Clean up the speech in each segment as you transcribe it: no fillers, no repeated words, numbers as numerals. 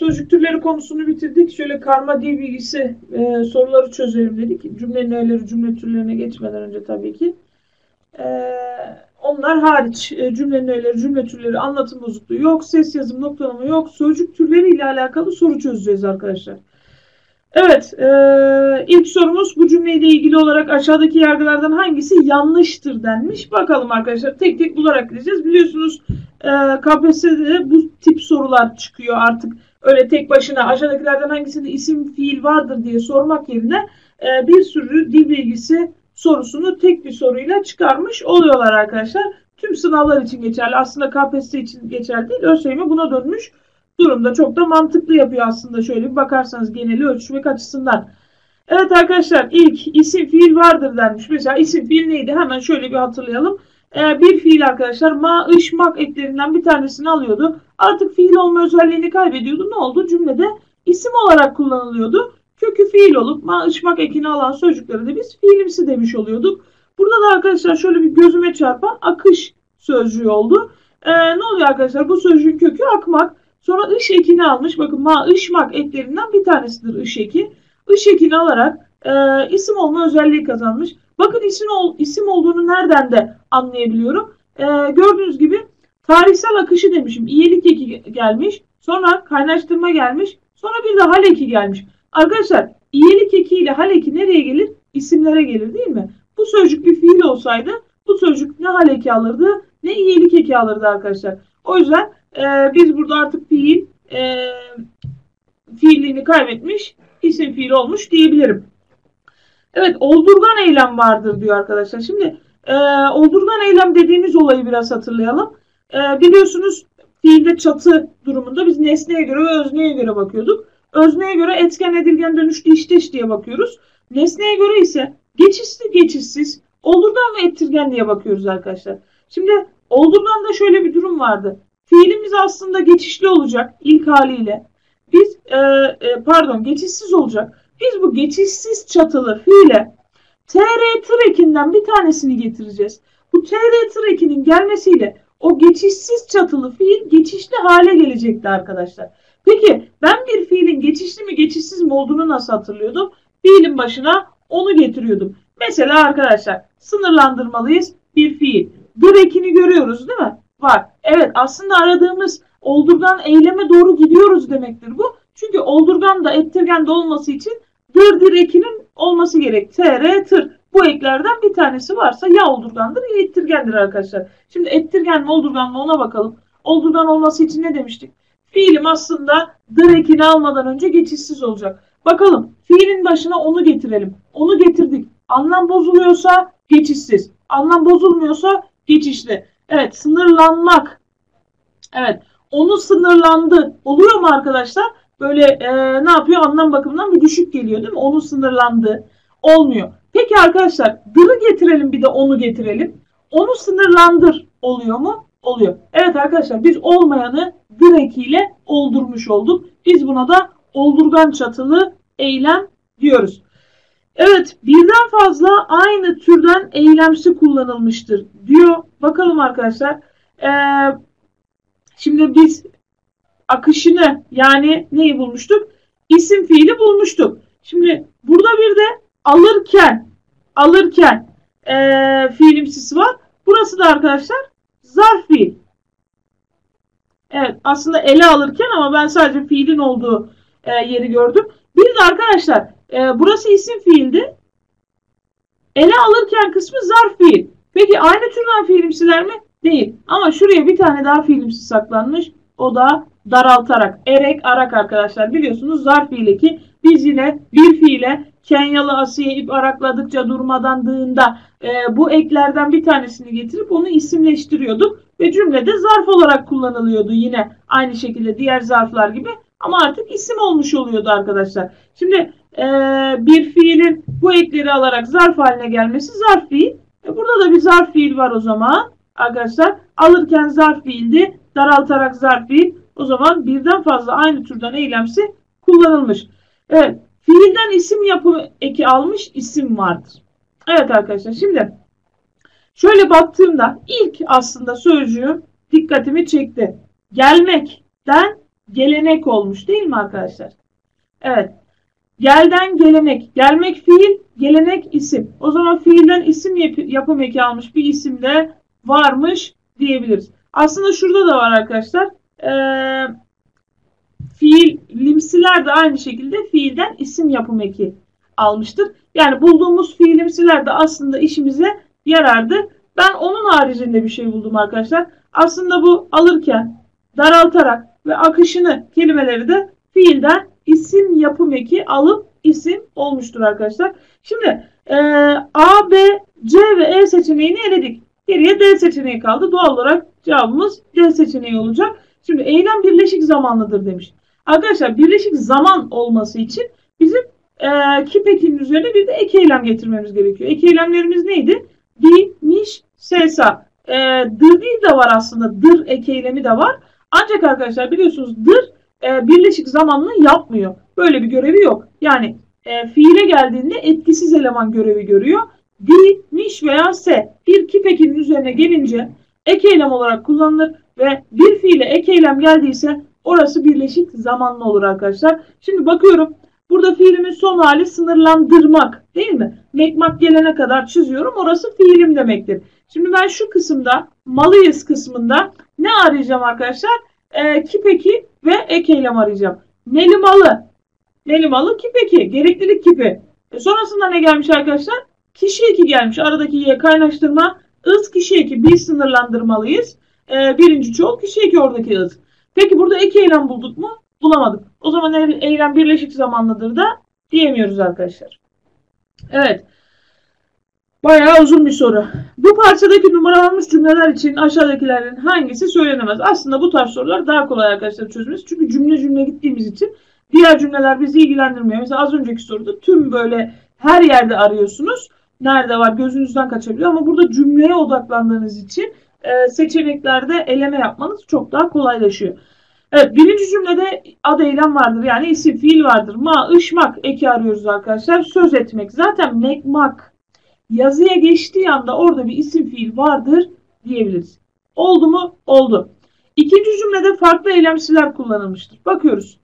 sözcük türleri konusunu bitirdik. Şöyle karma dil bilgisi soruları çözelim dedik. Cümlenin öğeleri, cümle türlerine geçmeden önce tabii ki. Onlar hariç cümlenin öğeleri, cümle türleri, anlatım bozukluğu yok, ses yazım noktalama yok. Sözcük türleri ile alakalı soru çözeceğiz arkadaşlar. Evet, ilk sorumuz bu cümleyle ilgili olarak aşağıdaki yargılardan hangisi yanlıştır denmiş. Bakalım arkadaşlar, tek tek bularak gideceğiz. Biliyorsunuz KPSS'de bu tip sorular çıkıyor artık. Öyle tek başına aşağıdakilerden hangisinde isim fiil vardır diye sormak yerine bir sürü dil bilgisi sorusunu tek bir soruyla çıkarmış oluyorlar arkadaşlar. Tüm sınavlar için geçerli. Aslında KPSS için geçerli değil. ÖSYM buna dönmüş durumda. Çok da mantıklı yapıyor aslında, şöyle bir bakarsanız geneli ölçmek açısından. Evet arkadaşlar, ilk isim fiil vardır denmiş. Mesela isim fiil neydi? Hemen şöyle bir hatırlayalım. Bir fiil arkadaşlar ma, ış, mak eklerinden bir tanesini alıyordu. Artık fiil olma özelliğini kaybediyordu. Ne oldu? Cümlede isim olarak kullanılıyordu. Kökü fiil olup ma, ış, mak ekini alan sözcükleri de biz fiilimsi demiş oluyorduk. Burada da arkadaşlar şöyle bir gözüme çarpan akış sözcüğü oldu. Ne oluyor arkadaşlar? Bu sözcüğün kökü akmak. Sonra ış ekini almış. Bakın ma, ış, mak eklerinden bir tanesidir ış eki. Iş ekini alarak isim olma özelliği kazanmış. Bakın isim olduğunu nereden de anlayabiliyorum. Gördüğünüz gibi tarihsel akışı demişim. İyelik eki gelmiş. Sonra kaynaştırma gelmiş. Sonra bir de hal eki gelmiş. Arkadaşlar iyelik eki ile hal eki nereye gelir? İsimlere gelir değil mi? Bu sözcük bir fiil olsaydı bu sözcük ne hal eki alırdı ne iyelik eki alırdı arkadaşlar. O yüzden biz burada artık fiilliğini kaybetmiş, isim fiil olmuş diyebilirim. Evet, oldurgan eylem vardır diyor arkadaşlar. Şimdi oldurgan eylem dediğimiz olayı biraz hatırlayalım. Biliyorsunuz fiilde çatı durumunda biz nesneye göre ve özneye göre bakıyorduk. Özneye göre etken, edilgen, dönüşlü, işteş diye bakıyoruz. Nesneye göre ise geçişli, geçişsiz, oldurgan ve ettirgen diye bakıyoruz arkadaşlar. Şimdi oldurganda şöyle bir durum vardı. Fiilimiz aslında geçişli olacak ilk haliyle. Biz geçişsiz olacak. Biz bu geçişsiz çatılı fiile tr tır ekinden bir tanesini getireceğiz. Bu tr tır ekinin gelmesiyle o geçişsiz çatılı fiil geçişli hale gelecekti arkadaşlar. Peki ben bir fiilin geçişli mi geçişsiz mi olduğunu nasıl hatırlıyordum? Fiilin başına onu getiriyordum. Mesela arkadaşlar sınırlandırmalıyız bir fiil. Dır ekini görüyoruz değil mi? Var. Evet, aslında aradığımız oldurgan eyleme doğru gidiyoruz demektir bu. Çünkü oldurgan da ettirgen de olması için dır ekinin olması gerek. Tr, tır. Bu eklerden bir tanesi varsa ya oldurgandır ya ettirgendir arkadaşlar. Şimdi ettirgen mi oldurgan mı ona bakalım. Oldurgan olması için ne demiştik? Fiilim aslında dır ekini almadan önce geçişsiz olacak. Bakalım fiilin başına onu getirelim. Onu getirdik. Anlam bozuluyorsa geçişsiz. Anlam bozulmuyorsa geçişli. Evet, sınırlanmak. Evet, onu sınırlandı. Oluyor mu arkadaşlar? Böyle ne yapıyor? Anlam bakımından bir düşük geliyor değil mi? Onu sınırlandı. Olmuyor. Peki arkadaşlar, dırı getirelim bir de onu getirelim. Onu sınırlandır. Oluyor mu? Oluyor. Evet arkadaşlar, biz olmayanı dır ekiyle oldurmuş olduk. Biz buna da oldurgan çatılı eylem diyoruz. Evet, birden fazla aynı türden eylemsi kullanılmıştır diyor. Bakalım arkadaşlar. Şimdi biz akışını, yani neyi bulmuştuk? İsim fiili bulmuştuk. Şimdi burada bir de alırken fiilimsisi var. Burası da arkadaşlar zarf fiil. Evet, aslında ele alırken ama ben sadece fiilin olduğu yeri gördüm. Bir de arkadaşlar burası isim fiildi. Ele alırken kısmı zarf fiil. Peki aynı türden fiilimsiler mi? Değil. Ama şuraya bir tane daha fiilimsi saklanmış. O da daraltarak. Erek, arak arkadaşlar. Biliyorsunuz zarf fiili ki biz yine bir fiile Kenyalı Asiye ip arakladıkça durmadan dığında bu eklerden bir tanesini getirip onu isimleştiriyorduk. Ve cümlede zarf olarak kullanılıyordu yine aynı şekilde diğer zarflar gibi. Ama artık isim olmuş oluyordu arkadaşlar. Şimdi bir fiilin bu ekleri alarak zarf haline gelmesi zarf fiil. Burada da bir zarf fiil var o zaman. Arkadaşlar alırken zarf fiildi. Daraltarak zarf fiil. O zaman birden fazla aynı türden eylemsi kullanılmış. Evet. Fiilden isim yapımı eki almış isim vardır. Evet arkadaşlar, şimdi şöyle baktığımda ilk aslında sözcüğüm dikkatimi çekti. Gelmekten gelenek olmuş değil mi arkadaşlar? Evet. Gelden gelenek. Gelmek fiil, gelenek isim. O zaman fiilden isim yapım eki almış bir isim de varmış diyebiliriz. Aslında şurada da var arkadaşlar. Fiilimsiler de aynı şekilde fiilden isim yapım eki almıştır. Yani bulduğumuz fiilimsiler de aslında işimize yarardı. Ben onun haricinde bir şey buldum arkadaşlar. Aslında bu alırken daraltarak ve akışını kelimeleri de fiilden isim yapım eki alıp isim olmuştur arkadaşlar. Şimdi A, B, C ve E seçeneğini eledik. Geriye D seçeneği kaldı. Doğal olarak cevabımız D seçeneği olacak. Şimdi eylem birleşik zamanlıdır demiş. Arkadaşlar birleşik zaman olması için bizim kip ekinin üzerine bir de ek eylem getirmemiz gerekiyor. Ek eylemlerimiz neydi? Di, miş, sesa. Dır değil de var aslında. Dır ek eylemi de var. Ancak arkadaşlar biliyorsunuz dır birleşik zamanlı yapmıyor. Böyle bir görevi yok. Yani fiile geldiğinde etkisiz eleman görevi görüyor. Di, miş veya se bir kip ekinin üzerine gelince ek eylem olarak kullanılır ve bir fiile ek eylem geldiyse orası birleşik zamanlı olur arkadaşlar. Şimdi bakıyorum. Burada fiilimin son hali sınırlandırmak değil mi? Mekmak gelene kadar çiziyorum. Orası fiilim demektir. Şimdi ben şu kısımda malıyız kısmında ne arayacağım arkadaşlar? Kip eki ve ek eylem arayacağım. Neli malı. Neli malı kip eki. Gereklilik kipi. Sonrasında ne gelmiş arkadaşlar? Kişi eki gelmiş. Aradaki y kaynaştırma. Is kişi eki. Bir sınırlandırmalıyız. Birinci çoğul kişi eki oradaki is. Peki burada ek eylem bulduk mu? Bulamadık. O zaman eylem birleşik zamanlıdır da diyemiyoruz arkadaşlar. Evet. Bayağı uzun bir soru. Bu parçadaki numaralanmış cümleler için aşağıdakilerin hangisi söylenemez? Aslında bu tarz sorular daha kolay arkadaşlar çözmesi. Çünkü cümle cümle gittiğimiz için diğer cümleler bizi ilgilendirmiyor. Mesela az önceki soruda tüm böyle her yerde arıyorsunuz. Nerede var gözünüzden kaçabiliyor ama burada cümleye odaklandığınız için seçeneklerde eleme yapmanız çok daha kolaylaşıyor. Evet, birinci cümlede ad eylem vardır. Yani isim fiil vardır. Ma, ışmak eki arıyoruz arkadaşlar. Söz etmek. Zaten mekmak yazıya geçtiği anda orada bir isim fiil vardır diyebiliriz. Oldu mu? Oldu. İkinci cümlede farklı eylemsiler kullanılmıştır. Bakıyoruz.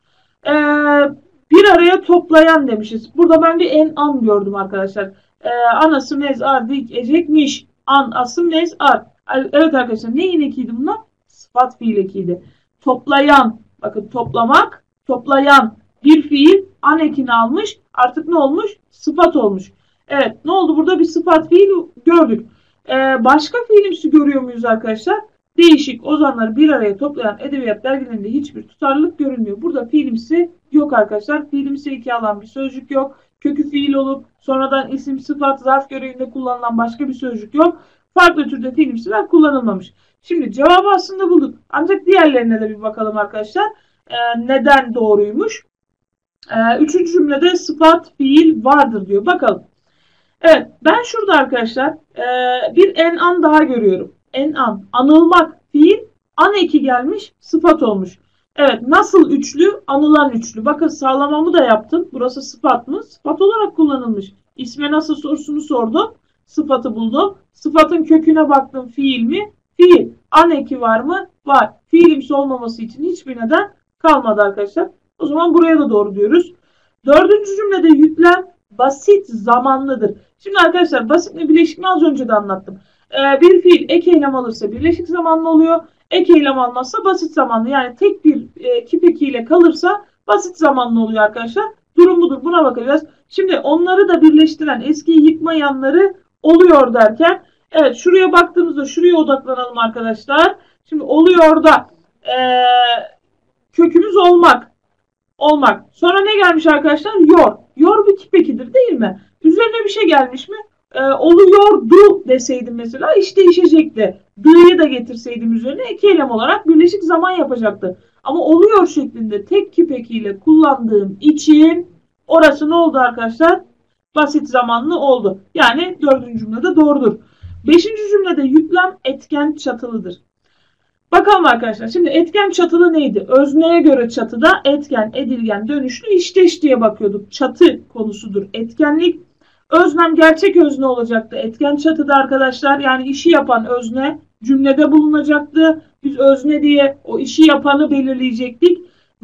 Bir araya toplayan demişiz. Burada ben bir en an gördüm arkadaşlar. Anası mez ar dik ecekmiş. An asım mez ar. Evet arkadaşlar neyin ekiydi bunlar? Sıfat fiil ekiydi. Toplayan, bakın toplamak, toplayan bir fiil an ekini almış. Artık ne olmuş? Sıfat olmuş. Evet, ne oldu? Burada bir sıfat fiil gördük. Başka fiilimsi görüyor muyuz arkadaşlar? Değişik ozanları bir araya toplayan edebiyat dergilerinde hiçbir tutarlılık görünmüyor. Burada fiilimsi yok arkadaşlar. Fiilimsi eki alan bir sözcük yok. Kökü fiil olup sonradan isim, sıfat, zarf görevinde kullanılan başka bir sözcük yok. Farklı türde fiilimsiler kullanılmamış. Şimdi cevabı aslında bulduk. Ancak diğerlerine de bir bakalım arkadaşlar. Neden doğruymuş? Üçüncü cümlede sıfat fiil vardır diyor. Bakalım. Evet, ben şurada arkadaşlar bir en an daha görüyorum. En an. Anılmak fiil an eki gelmiş sıfat olmuş. Evet, nasıl üçlü? Anılan üçlü. Bakın sağlamamı da yaptım. Burası sıfat mı? Sıfat olarak kullanılmış. İsme nasıl sorusunu sordum. Sıfatı buldum. Sıfatın köküne baktım. Fiil mi? Fiil. An eki var mı? Var. Fiilimsi olmaması için hiçbir neden kalmadı arkadaşlar. O zaman buraya da doğru diyoruz. Dördüncü cümlede yüklem basit zamanlıdır. Şimdi arkadaşlar basit mi bileşik mi az önce de anlattım. Bir fiil ek eylem alırsa birleşik zamanlı oluyor. Ek eylem almazsa basit zamanlı. Yani tek bir kip ekiyle kalırsa basit zamanlı oluyor arkadaşlar. Durum budur. Buna bakacağız. Şimdi onları da birleştiren eskiyi yıkmayanları oluyor derken evet şuraya baktığımızda şuraya odaklanalım arkadaşlar. Şimdi oluyor da kökümüz olmak. Olmak. Sonra ne gelmiş arkadaşlar? Yor. Yor bir kip ekidir değil mi? Üzerine bir şey gelmiş mi? Oluyordu deseydim mesela iş değişecekti. D'yi da getirseydim üzerine ek eylem olarak birleşik zaman yapacaktı. Ama oluyor şeklinde tek kip ekiyle kullandığım için orası ne oldu arkadaşlar? Basit zamanlı oldu. Yani dördüncü cümlede doğrudur. Beşinci cümlede yüklem etken çatılıdır. Bakalım arkadaşlar. Şimdi etken çatılı neydi? Özneye göre çatıda etken, edilgen, dönüşlü, işteş diye bakıyorduk. Çatı konusudur. Etkenlik. Öznem gerçek özne olacaktı. Etken çatıda arkadaşlar yani işi yapan özne cümlede bulunacaktı. Biz özne diye o işi yapanı belirleyecektik.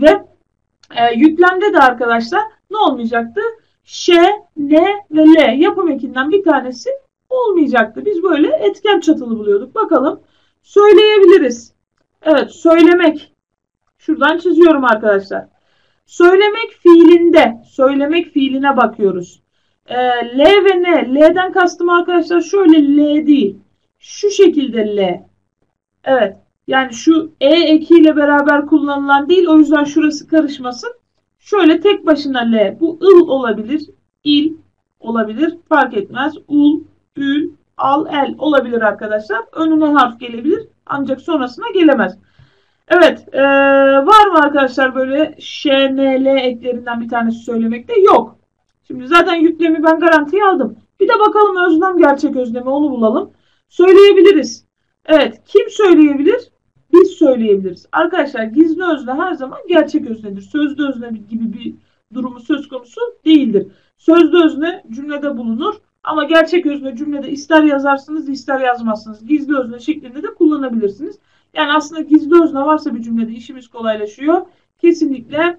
Ve yüklemde de arkadaşlar ne olmayacaktı? Ş, N ve L yapım ekinden bir tanesi olmayacaktı. Biz böyle etken çatılı buluyorduk. Bakalım. Söyleyebiliriz. Evet, söylemek. Şuradan çiziyorum arkadaşlar. Söylemek fiilinde, söylemek fiiline bakıyoruz. L ve N. L'den kastım arkadaşlar şöyle L değil. Şu şekilde L. Evet. Yani şu E ekiyle beraber kullanılan değil. O yüzden şurası karışmasın. Şöyle tek başına L. Bu ıl olabilir. İl olabilir. Fark etmez. Ul, ül, al, el olabilir arkadaşlar. Önüne harf gelebilir. Ancak sonrasına gelemez. Evet. Var mı arkadaşlar böyle Ş, N, L eklerinden bir tanesi söylemekte? Yok. Şimdi zaten yüklemi ben garantiye aldım. Bir de bakalım öznem gerçek öznemi, onu bulalım. Söyleyebiliriz. Evet. Kim söyleyebilir? Biz söyleyebiliriz. Arkadaşlar gizli özne her zaman gerçek öznedir. Sözlü özne gibi bir durumu söz konusu değildir. Sözlü özne cümlede bulunur. Ama gerçek özne cümlede ister yazarsınız ister yazmazsınız. Gizli özne şeklinde de kullanabilirsiniz. Yani aslında gizli özne varsa bir cümlede işimiz kolaylaşıyor. Kesinlikle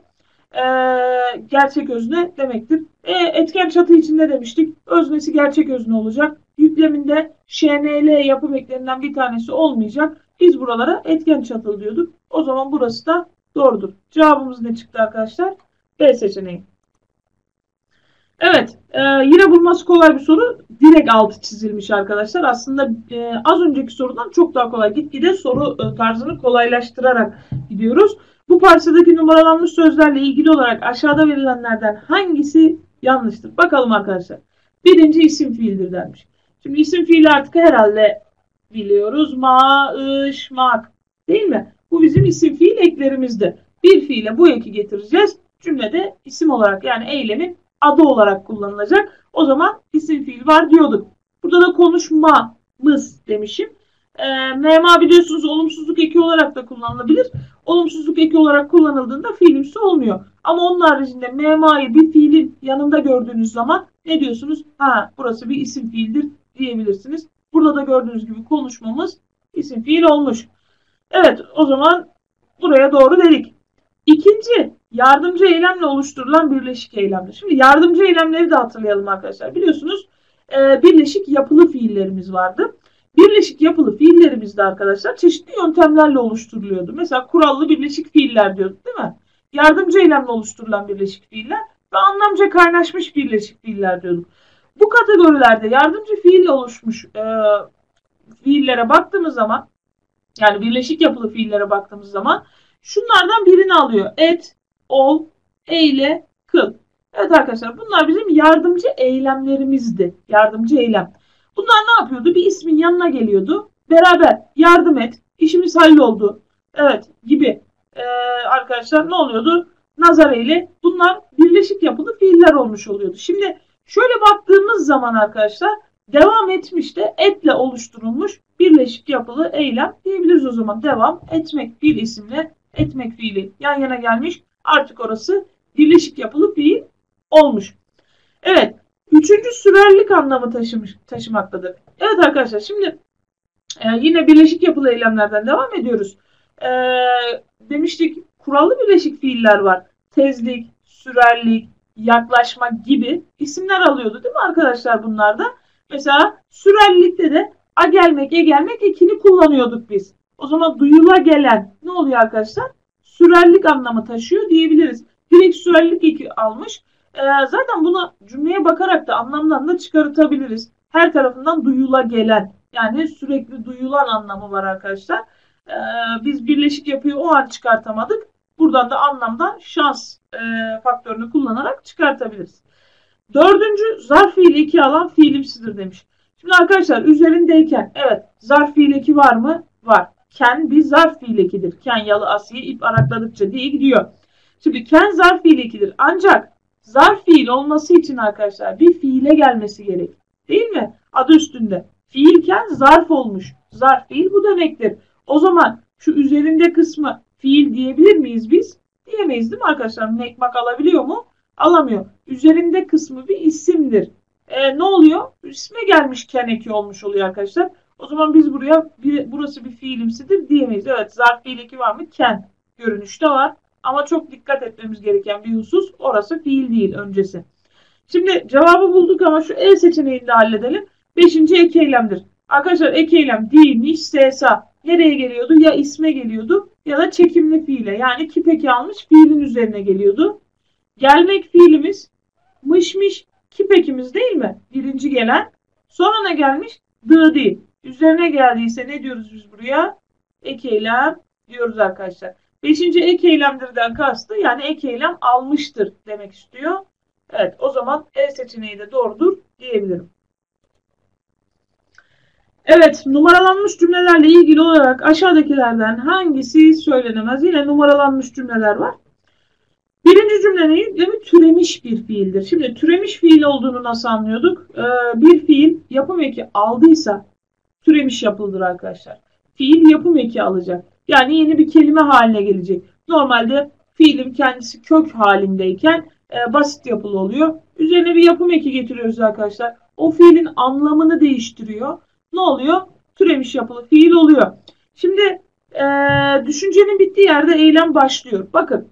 gerçek özne demektir. Etken çatı için ne demiştik? Öznesi gerçek özne olacak. Yükleminde ŞNL yapım eklerinden bir tanesi olmayacak. Biz buralara etken çatılı diyorduk. O zaman burası da doğrudur. Cevabımız ne çıktı arkadaşlar? B seçeneği. Evet. Yine bulması kolay bir soru. Direkt altı çizilmiş arkadaşlar. Aslında az önceki sorudan çok daha kolay. Gitgide soru tarzını kolaylaştırarak gidiyoruz. Bu parçadaki numaralanmış sözlerle ilgili olarak aşağıda verilenlerden hangisi yanlıştır? Bakalım arkadaşlar. Birinci isim fiildir denmiş. Şimdi isim fiili artık herhalde biliyoruz. Ma, ış, mak. Değil mi? Bu bizim isim fiil eklerimizde. Bir fiile bu eki getireceğiz. Cümlede isim olarak yani eylemin adı olarak kullanılacak. O zaman isim fiil var diyorduk. Burada da konuşmamız demişim. Mema biliyorsunuz olumsuzluk eki olarak da kullanılabilir. Olumsuzluk eki olarak kullanıldığında fiilimsi olmuyor. Ama onun haricinde mema'yı bir fiilin yanında gördüğünüz zaman ne diyorsunuz? Ha, burası bir isim fiildir diyebilirsiniz. Burada da gördüğünüz gibi konuşmamız isim fiil olmuş. Evet, o zaman buraya doğru dedik. İkinci, yardımcı eylemle oluşturulan birleşik eylemler. Şimdi yardımcı eylemleri de hatırlayalım arkadaşlar. Biliyorsunuz birleşik yapılı fiillerimiz vardı. Birleşik yapılı fiillerimiz de arkadaşlar çeşitli yöntemlerle oluşturuluyordu. Mesela kurallı birleşik fiiller diyorduk değil mi? Yardımcı eylemle oluşturulan birleşik fiiller ve anlamca kaynaşmış birleşik fiiller diyorduk. Bu kategorilerde yardımcı fiille oluşmuş fiillere baktığımız zaman, yani birleşik yapılı fiillere baktığımız zaman şunlardan birini alıyor. Et, ol, eyle, kıl. Evet arkadaşlar, bunlar bizim yardımcı eylemlerimizdi. Yardımcı eylem. Bunlar ne yapıyordu? Bir ismin yanına geliyordu. Beraber yardım et, işimiz halloldu. Evet gibi arkadaşlar ne oluyordu? Nazar eyle. Bunlar birleşik yapılı fiiller olmuş oluyordu. Şimdi şöyle baktığımız zaman arkadaşlar devam etmiş de etle oluşturulmuş birleşik yapılı eylem diyebiliriz o zaman. Devam etmek bir isimle etmek fiili yan yana gelmiş. Artık orası birleşik yapılı fiil olmuş. Evet. Üçüncü sürerlik anlamı taşımaktadır. Evet arkadaşlar şimdi yine birleşik yapılı eylemlerden devam ediyoruz. Demiştik kurallı birleşik fiiller var. Tezlik, sürerlik, yaklaşma gibi isimler alıyordu değil mi arkadaşlar bunlarda? Mesela sürerlikte de a gelmek, e gelmek ekini kullanıyorduk biz. O zaman duyula gelen ne oluyor arkadaşlar? Sürerlik anlamı taşıyor diyebiliriz. Direkt sürerlik eki almış. Zaten buna cümleye bakarak da anlamdan da çıkartabiliriz. Her tarafından duyula gelen, yani sürekli duyulan anlamı var arkadaşlar. Biz birleşik yapıyı o an çıkartamadık. Buradan da anlamdan şans faktörünü kullanarak çıkartabiliriz. Dördüncü, zarf fiili eki alan fiilimsidir demiş. Şimdi arkadaşlar üzerindeyken evet zarf fiil eki var mı? Var. Ken bir zarf fiil ekidir. Ken, yalı, asiye, ip arakladıkça diye gidiyor. Şimdi ken zarf fiil ekidir. Ancak zarf fiil olması için arkadaşlar bir fiile gelmesi gerek. Değil mi? Adı üstünde. Fiilken zarf olmuş. Zarf fiil bu demektir. O zaman şu üzerinde kısmı fiil diyebilir miyiz biz? Diyemeyiz değil mi arkadaşlar? Mekmak alabiliyor mu? Alamıyor. Üzerinde kısmı bir isimdir. Ne oluyor? İsme gelmiş ken eki olmuş oluyor arkadaşlar. O zaman biz buraya burası bir fiilimsidir diyemeyiz. Evet zarf fiil eki var mı? Ken görünüşte var. Ama çok dikkat etmemiz gereken bir husus, orası fiil değil, öncesi. Şimdi cevabı bulduk ama şu E seçeneğini de halledelim. Beşinci ek eylemdir. Arkadaşlar ek eylem değilmiş, sesa nereye geliyordu? Ya isme geliyordu ya da çekimli fiile, yani kip eki almış fiilin üzerine geliyordu. Gelmek fiilimiz, mışmış kip ekimiz değil mi? Birinci gelen. Sonra ne gelmiş? Dı değil. Üzerine geldiyse ne diyoruz biz buraya? Ek eylem diyoruz arkadaşlar. Beşinci ek eylemdirden kastı, yani ek eylem almıştır demek istiyor. Evet, o zaman E seçeneği de doğrudur diyebilirim. Evet, numaralanmış cümlelerle ilgili olarak aşağıdakilerden hangisi söylenemez? Yine numaralanmış cümleler var. Birinci cümlenin yüklemi türemiş bir fiildir. Şimdi türemiş fiil olduğunu nasıl anlıyorduk? Bir fiil yapım eki aldıysa türemiş yapılıdır arkadaşlar. Fiil yapım eki alacak. Yani yeni bir kelime haline gelecek. Normalde fiilin kendisi kök halindeyken basit yapılı oluyor. Üzerine bir yapım eki getiriyoruz arkadaşlar. O fiilin anlamını değiştiriyor. Ne oluyor? Türemiş yapılı fiil oluyor. Şimdi düşüncenin bittiği yerde eylem başlıyor. Bakın.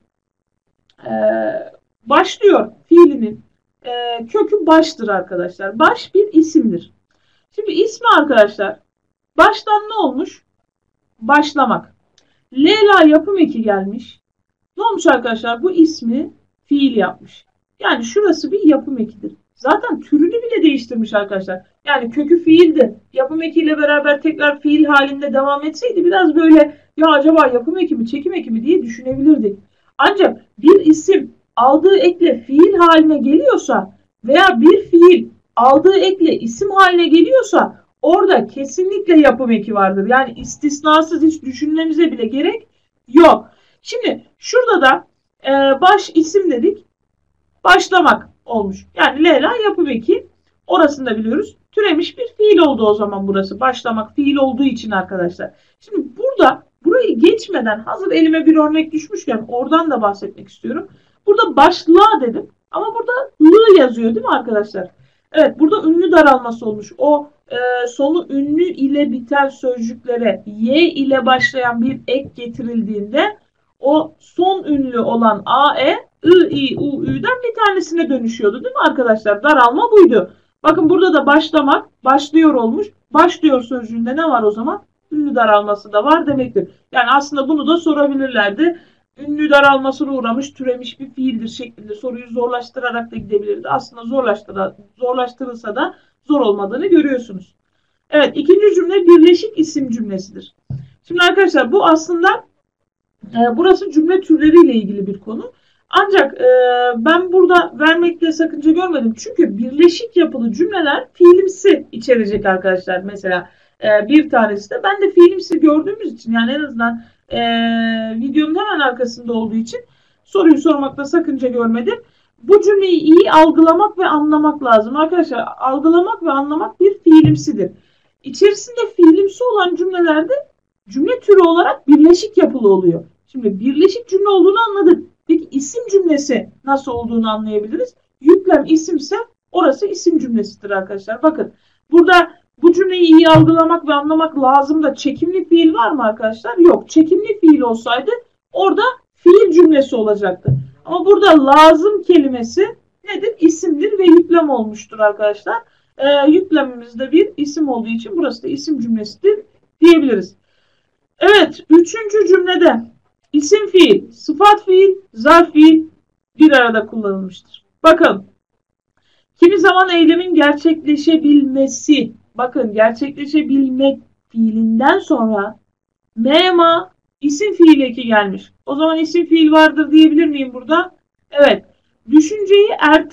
Başlıyor fiilinin kökü baştır arkadaşlar. Baş bir isimdir. Şimdi ismi arkadaşlar baştan ne olmuş? Başlamak. Leyla yapım eki gelmiş. Ne olmuş arkadaşlar? Bu ismi fiil yapmış. Yani şurası bir yapım ekidir. Zaten türünü bile değiştirmiş arkadaşlar. Yani kökü fiildi. Yapım ekiyle beraber tekrar fiil halinde devam etseydi biraz böyle ya acaba yapım eki mi çekim eki mi diye düşünebilirdik. Ancak bir isim aldığı ekle fiil haline geliyorsa veya bir fiil aldığı ekle isim haline geliyorsa orada kesinlikle yapım eki vardır. Yani istisnasız hiç düşünmemize bile gerek yok. Şimdi şurada da baş isim dedik. Başlamak olmuş. Yani Leyla yapım eki. Orasını da biliyoruz. Türemiş bir fiil oldu o zaman burası. Başlamak fiil olduğu için arkadaşlar. Şimdi burada burayı geçmeden hazır elime bir örnek düşmüşken oradan da bahsetmek istiyorum. Burada başla dedim. Ama burada lı yazıyor değil mi arkadaşlar? Evet, burada ünlü daralması olmuş. O sonu ünlü ile biten sözcüklere y ile başlayan bir ek getirildiğinde o son ünlü olan a, e, i, u, ü'den bir tanesine dönüşüyordu değil mi arkadaşlar? Daralma buydu. Bakın burada da başlamak, başlıyor olmuş. Başlıyor sözcüğünde ne var o zaman? Ünlü daralması da var demektir. Yani aslında bunu da sorabilirlerdi. Ünlü daralmasına uğramış, türemiş bir fiildir şeklinde soruyu zorlaştırarak da gidebilirdi. Aslında zorlaştırılsa da zor olmadığını görüyorsunuz. Evet, ikinci cümle birleşik isim cümlesidir. Şimdi arkadaşlar bu aslında burası cümle türleriyle ilgili bir konu. Ancak ben burada vermekte sakınca görmedim. Çünkü birleşik yapılı cümleler fiilimsi içerecek arkadaşlar. Mesela bir tanesi de ben de fiilimsi gördüğümüz için, yani en azından videonun hemen arkasında olduğu için soruyu sormakta sakınca görmedim. Bu cümleyi iyi algılamak ve anlamak lazım. Arkadaşlar algılamak ve anlamak bir fiilimsidir. İçerisinde fiilimsi olan cümlelerde cümle türü olarak birleşik yapılı oluyor. Şimdi birleşik cümle olduğunu anladık. Peki isim cümlesi nasıl olduğunu anlayabiliriz. Yüklem isimse orası isim cümlesidir arkadaşlar. Bakın burada bu cümleyi iyi algılamak ve anlamak lazım da çekimli fiil var mı arkadaşlar? Yok. Çekimli fiil olsaydı orada fiil cümlesi olacaktı. Ama burada lazım kelimesi nedir? İsimdir ve yüklem olmuştur arkadaşlar. Yüklemimiz de bir isim olduğu için burası da isim cümlesidir diyebiliriz. Evet, üçüncü cümlede isim fiil, sıfat fiil, zarf fiil bir arada kullanılmıştır. Bakın, kimi zaman eylemin gerçekleşebilmesi, bakın gerçekleşebilmek fiilinden sonra mema isim fiil eki gelmiş. O zaman isim fiil vardır diyebilir miyim burada? Evet, düşünceyi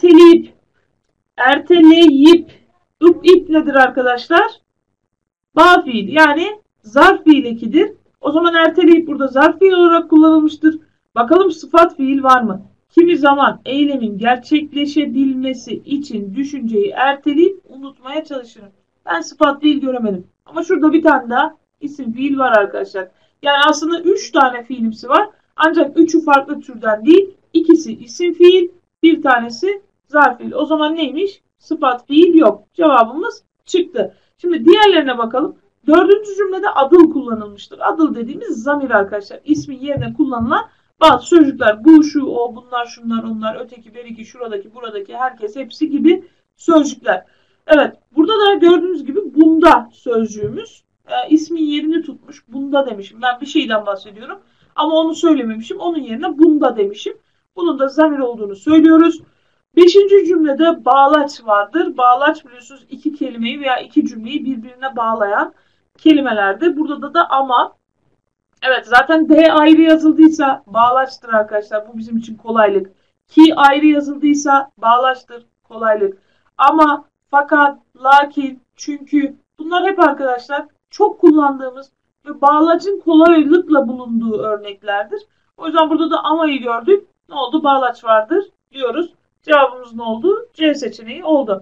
erteleyip, ip nedir arkadaşlar? Ba fiil, yani zarf fiil ekidir. O zaman erteleyip burada zarf fiil olarak kullanılmıştır. Bakalım sıfat fiil var mı? Kimi zaman eylemin gerçekleşebilmesi için düşünceyi erteleyip unutmaya çalışırım. Ben sıfat fiil göremedim. Ama şurada bir tane daha isim fiil var arkadaşlar. Yani aslında 3 tane fiilimsi var. Ancak 3'ü farklı türden değil. İkisi isim fiil, bir tanesi zarf fiil. O zaman neymiş? Sıfat fiil yok. Cevabımız çıktı. Şimdi diğerlerine bakalım. Dördüncü cümlede adıl kullanılmıştır. Adıl dediğimiz zamir arkadaşlar. İsmin yerine kullanılan Bazı sözcükler bu, şu, o, bunlar, şunlar, onlar, öteki, beriki, şuradaki, buradaki, herkes, hepsi gibi sözcükler. Evet, burada da gördüğünüz gibi bunda sözcüğümüz ismin yerini tutmuş. Bunda demişim. Ben bir şeyden bahsediyorum. Ama onu söylememişim. Onun yerine bunda demişim. Bunun da zamir olduğunu söylüyoruz. Beşinci cümlede bağlaç vardır. Bağlaç biliyorsunuz iki kelimeyi veya iki cümleyi birbirine bağlayan kelimelerdir. Burada da ama. Evet, zaten D ayrı yazıldıysa bağlaçtır arkadaşlar. Bu bizim için kolaylık. Ki ayrı yazıldıysa bağlaçtır, kolaylık. Ama, fakat, lakin, çünkü bunlar hep arkadaşlar çok kullandığımız ve bağlacın kolaylıkla bulunduğu örneklerdir. O yüzden burada da amayı gördük. Ne oldu? Bağlaç vardır diyoruz. Cevabımız ne oldu? C seçeneği oldu.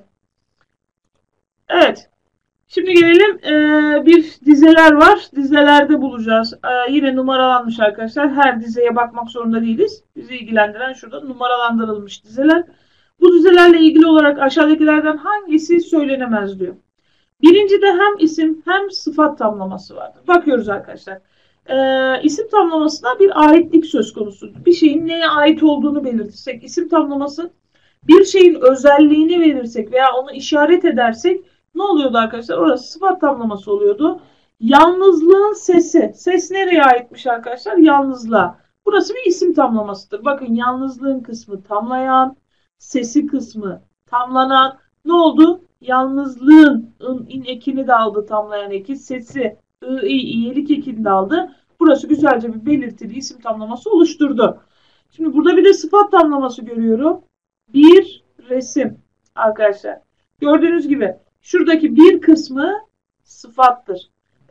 Evet. Şimdi gelelim bir dizeler var. Dizelerde bulacağız. Yine numaralanmış arkadaşlar. Her dizeye bakmak zorunda değiliz. Bizi ilgilendiren şurada numaralandırılmış dizeler. Bu dizelerle ilgili olarak aşağıdakilerden hangisi söylenemez diyor. Birincide hem isim hem sıfat tamlaması vardır. Bakıyoruz arkadaşlar. İsim tamlamasına bir aitlik söz konusu. Bir şeyin neye ait olduğunu belirtirsek, isim tamlaması bir şeyin özelliğini verirsek veya onu işaret edersek ne oluyordu arkadaşlar? Orası sıfat tamlaması oluyordu. Yalnızlığın sesi. Ses nereye aitmiş arkadaşlar? Yalnızlığa. Burası bir isim tamlamasıdır. Bakın yalnızlığın kısmı tamlayan, sesi kısmı tamlanan. Ne oldu? Yalnızlığın in ekini de aldı tamlayan eki. Sesi iyelik ekini de aldı. Burası güzelce bir belirtili isim tamlaması oluşturdu. Şimdi burada bir de sıfat tamlaması görüyorum. Bir resim arkadaşlar. Gördüğünüz gibi şuradaki bir kısmı sıfattır.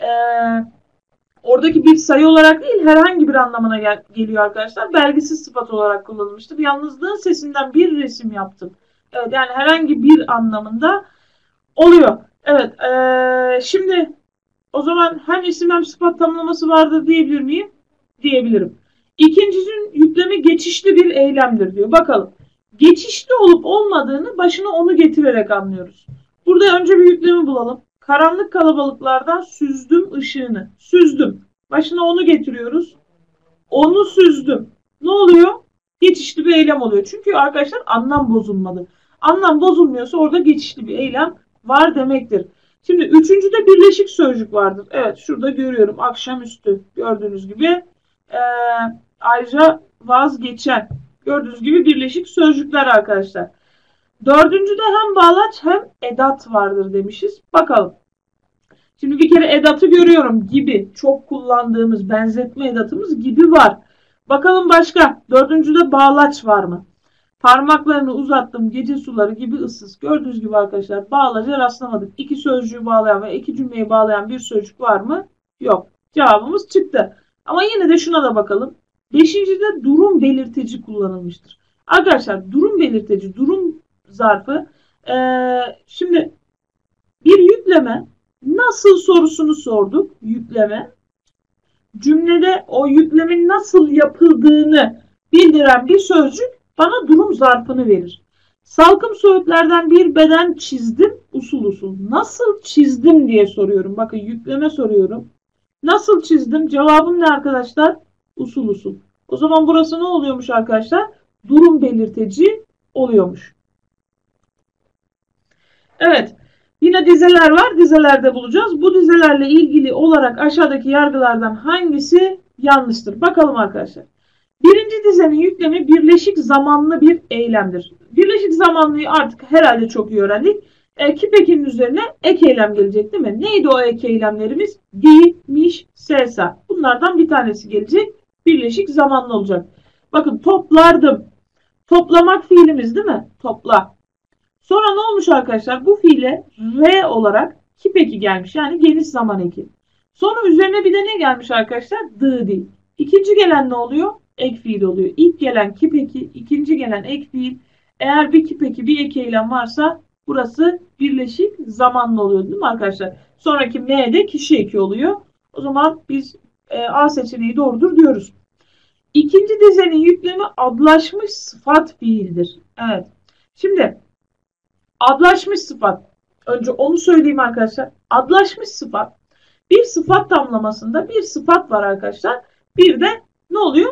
Oradaki bir sayı olarak değil herhangi bir anlamına geliyor arkadaşlar. Belgisiz sıfat olarak kullanılmıştır. Yalnızlığın sesinden bir resim yaptım. Evet, yani herhangi bir anlamında oluyor. Evet. Şimdi o zaman hem isim hem sıfat tamlaması vardır diyebilir miyim? Diyebilirim. İkincisinin yüklemi geçişli bir eylemdir diyor. Bakalım. Geçişli olup olmadığını başına onu getirerek anlıyoruz. Burada önce bir yüklemi bulalım. Karanlık kalabalıklardan süzdüm ışığını. Süzdüm. Başına onu getiriyoruz. Onu süzdüm. Ne oluyor? Geçişli bir eylem oluyor. Çünkü arkadaşlar anlam bozulmadı. Anlam bozulmuyorsa orada geçişli bir eylem var demektir. Şimdi üçüncüde birleşik sözcük vardır. Evet, şurada görüyorum. Akşamüstü gördüğünüz gibi. Ayrıca vazgeçen. Gördüğünüz gibi birleşik sözcükler arkadaşlar. Dördüncüde hem bağlaç hem edat vardır demişiz. Bakalım. Şimdi bir kere edatı görüyorum. Gibi. Çok kullandığımız benzetme edatımız gibi var. Bakalım başka. Dördüncüde bağlaç var mı? Parmaklarını uzattım gece suları gibi ıssız. Gördüğünüz gibi arkadaşlar bağlaca rastlamadık. İki sözcüğü bağlayan ve iki cümleyi bağlayan bir sözcük var mı? Yok. Cevabımız çıktı. Ama yine de şuna da bakalım. Beşincide durum belirtici kullanılmıştır. Arkadaşlar durum belirtici, durum zarfı. Şimdi bir yükleme nasıl sorusunu sorduk. Yükleme. Cümlede o yüklemin nasıl yapıldığını bildiren bir sözcük bana durum zarfını verir. Salkım söğütlerden bir beden çizdim usul usul. Nasıl çizdim diye soruyorum. Bakın yükleme soruyorum. Nasıl çizdim? Cevabım ne arkadaşlar? Usul usul. O zaman burası ne oluyormuş arkadaşlar? Durum belirtici oluyormuş. Evet. Yine dizeler var. Dizelerde bulacağız. Bu dizelerle ilgili olarak aşağıdaki yargılardan hangisi yanlıştır? Bakalım arkadaşlar. Birinci dizenin yüklemi birleşik zamanlı bir eylemdir. Birleşik zamanlıyı artık herhalde çok iyi öğrendik. Kip ekinin üzerine ek eylem gelecek değil mi? Neydi o ek eylemlerimiz? Di, miş, sesa. Bunlardan bir tanesi gelecek. Birleşik zamanlı olacak. Bakın toplardım. Toplamak fiilimiz değil mi? Topla. Sonra ne olmuş arkadaşlar? Bu fiile R olarak kip eki gelmiş. Yani geniş zaman eki. Sonra üzerine bir de ne gelmiş arkadaşlar? Dı değil. İkinci gelen ne oluyor? Ek fiil oluyor. İlk gelen kip eki, ikinci gelen ek fiil. Eğer bir kip eki, bir ek eylem varsa burası birleşik zamanlı oluyor değil mi arkadaşlar? Sonraki M'de kişi eki oluyor. O zaman biz A seçeneği doğrudur diyoruz. İkinci dizenin yüklemi adlaşmış sıfat fiildir. Evet. Şimdi adlaşmış sıfat. Önce onu söyleyeyim arkadaşlar. Adlaşmış sıfat. Bir sıfat tamlamasında bir sıfat var arkadaşlar. Bir de ne oluyor?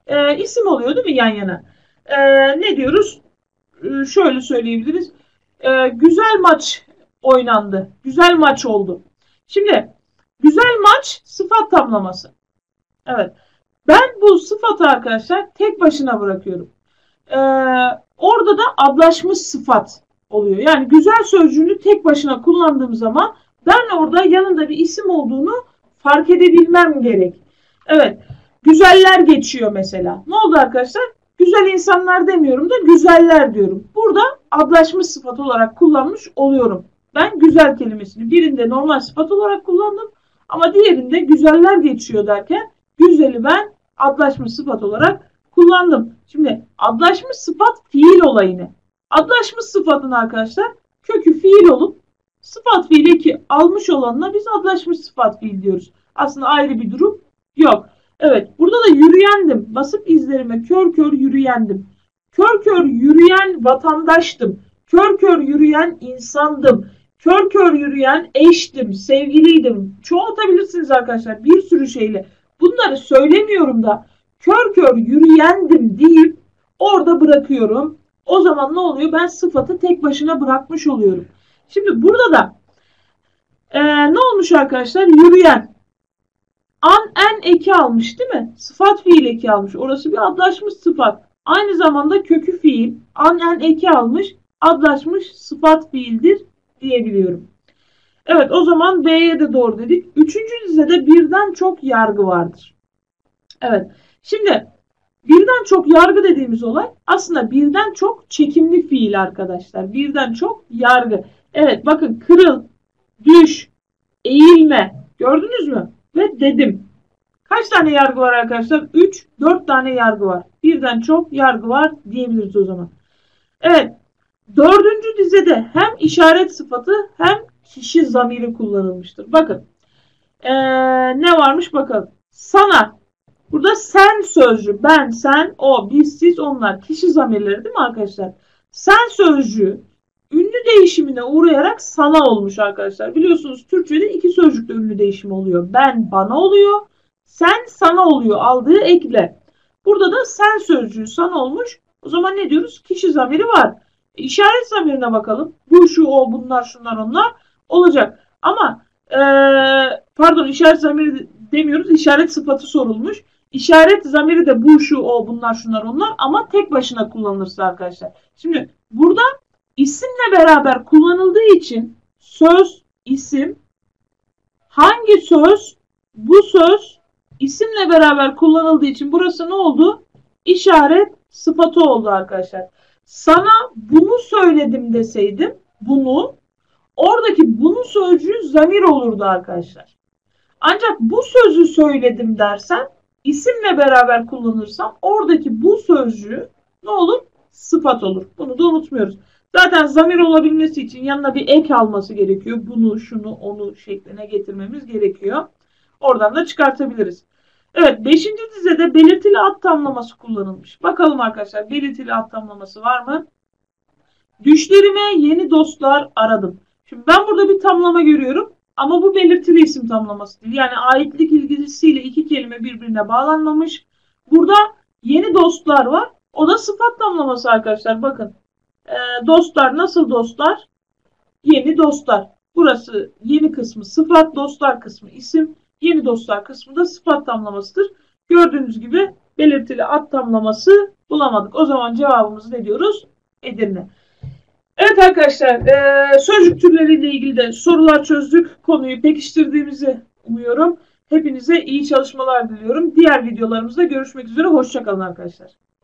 isim oluyor değil mi yan yana? Ne diyoruz? Şöyle söyleyebiliriz. Güzel maç oynandı. Güzel maç oldu. Şimdi güzel maç sıfat tamlaması. Evet. Ben bu sıfatı arkadaşlar tek başına bırakıyorum. Orada da adlaşmış sıfat oluyor. Yani güzel sözcüğünü tek başına kullandığım zaman ben orada yanında bir isim olduğunu fark edebilmem gerek. Evet. Güzeller geçiyor mesela. Ne oldu arkadaşlar? Güzel insanlar demiyorum da güzeller diyorum. Burada adlaşmış sıfat olarak kullanmış oluyorum. Ben güzel kelimesini birinde normal sıfat olarak kullandım ama diğerinde güzeller geçiyor derken güzeli ben adlaşmış sıfat olarak kullandım. Şimdi adlaşmış sıfat fiil olayını. Adlaşmış sıfatın arkadaşlar kökü fiil olup sıfat fiili eki almış olanına biz adlaşmış sıfat fiil diyoruz. Aslında ayrı bir durum yok. Evet, burada da yürüyendim. Basıp izlerime kör kör yürüyendim. Kör kör yürüyen vatandaştım. Kör kör yürüyen insandım. Kör kör yürüyen eştim, sevgiliydim. Çoğaltabilirsiniz arkadaşlar bir sürü şeyle. Bunları söylemiyorum da kör kör yürüyendim deyip orada bırakıyorum. O zaman ne oluyor? Ben sıfatı tek başına bırakmış oluyorum. Şimdi burada da ne olmuş arkadaşlar? Yürüyen. An en eki almış değil mi? Sıfat fiil eki almış. Orası bir adlaşmış sıfat. Aynı zamanda kökü fiil an en eki almış. Adlaşmış sıfat fiildir diyebiliyorum. Evet o zaman B'ye de doğru dedik. Üçüncü dizede birden çok yargı vardır. Evet şimdi birden çok yargı dediğimiz olay aslında birden çok çekimli fiil arkadaşlar. Birden çok yargı. Evet bakın kırıl, düş, eğilme gördünüz mü? Ve dedim. Kaç tane yargı var arkadaşlar? 3, 4 tane yargı var. Birden çok yargı var diyebiliriz o zaman. Evet. Dördüncü dizede hem işaret sıfatı hem kişi zamiri kullanılmıştır. Bakın. Ne varmış bakalım. Sana. Burada sen sözcüğü. Ben, sen, o, biz, siz, onlar. Kişi zamirleri değil mi arkadaşlar? Sen sözcüğü ünlü değişimine uğrayarak sana olmuş arkadaşlar. Biliyorsunuz Türkçe'de iki sözcükte ünlü değişimi oluyor. Ben bana oluyor. Sen sana oluyor aldığı ekle. Burada da sen sözcüğü sana olmuş. O zaman ne diyoruz? Kişi zamiri var. İşaret zamirine bakalım. Bu, şu, o, bunlar, şunlar, onlar olacak. Ama pardon işaret zamiri demiyoruz. İşaret sıfatı sorulmuş. İşaret zamiri de bu, şu, o, bunlar, şunlar, onlar ama tek başına kullanılırsa arkadaşlar. Şimdi burada isimle beraber kullanıldığı için söz, isim, hangi söz? Bu söz isimle beraber kullanıldığı için burası ne oldu? İşaret sıfatı oldu arkadaşlar. Sana bunu söyledim deseydim, bunu, oradaki bunu sözcüğü zamir olurdu arkadaşlar. Ancak bu sözü söyledim dersen, isimle beraber kullanırsam oradaki bu sözcüğü ne olur? Sıfat olur. Bunu da unutmuyoruz. Zaten zamir olabilmesi için yanına bir ek alması gerekiyor. Bunu, şunu, onu şekline getirmemiz gerekiyor. Oradan da çıkartabiliriz. Evet 5. dizede belirtili ad tamlaması kullanılmış. Bakalım arkadaşlar belirtili ad tamlaması var mı? Düşlerime yeni dostlar aradım. Şimdi ben burada bir tamlama görüyorum. Ama bu belirtili isim tamlaması değil. Yani aitlik ilgisiyle iki kelime birbirine bağlanmamış. Burada yeni dostlar var. O da sıfat tamlaması arkadaşlar. Bakın. Dostlar nasıl dostlar? Yeni dostlar. Burası yeni kısmı sıfat, dostlar kısmı isim. Yeni dostlar kısmı da sıfat tamlamasıdır. Gördüğünüz gibi belirtili ad tamlaması bulamadık. O zaman cevabımız ne diyoruz? Edirne. Evet arkadaşlar sözcük türleriyle ilgili de sorular çözdük. Konuyu pekiştirdiğimizi umuyorum. Hepinize iyi çalışmalar diliyorum. Diğer videolarımızda görüşmek üzere. Hoşça kalın arkadaşlar.